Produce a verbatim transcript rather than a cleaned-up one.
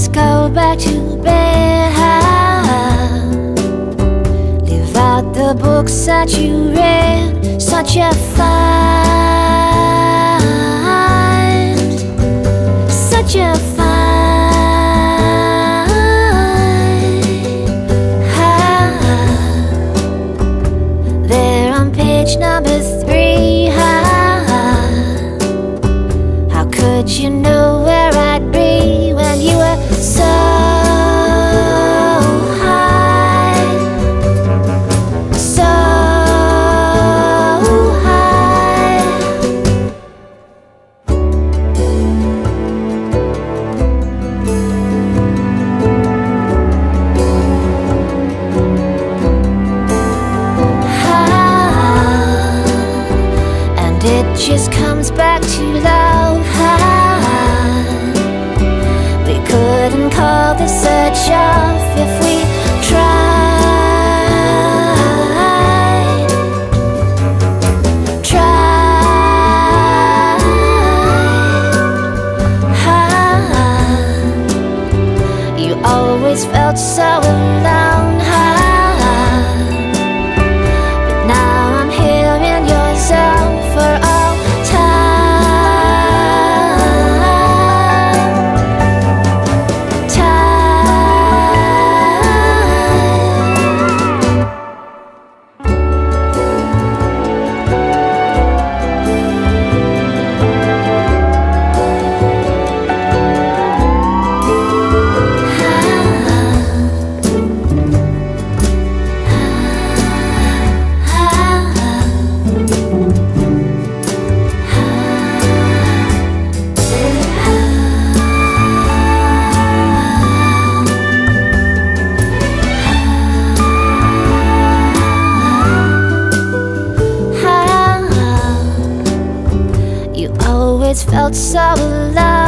just go back to bed. Live out the books that you read, such a find, such a find. There on page number three. How could you know where I'd be when you were so high, so high? Ah, and it just comes back to love. We couldn't call the search off if we tried, tried. You always felt so alone, but now I'm here in your zone for all felt so alive.